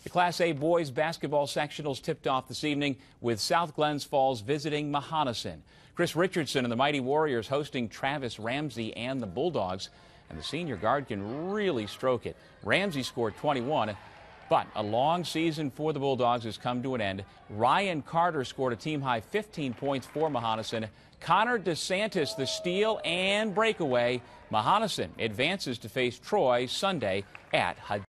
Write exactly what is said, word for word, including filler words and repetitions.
The Class A boys basketball sectionals tipped off this evening with South Glens Falls visiting Mohonasen. Chris Richardson and the Mighty Warriors hosting Travis Ramsey and the Bulldogs. And the senior guard can really stroke it. Ramsey scored twenty-one, but a long season for the Bulldogs has come to an end. Ryan Carter scored a team-high fifteen points for Mohonasen. Connor DeSantis the steal and breakaway. Mohonasen advances to face Troy Sunday at Hud.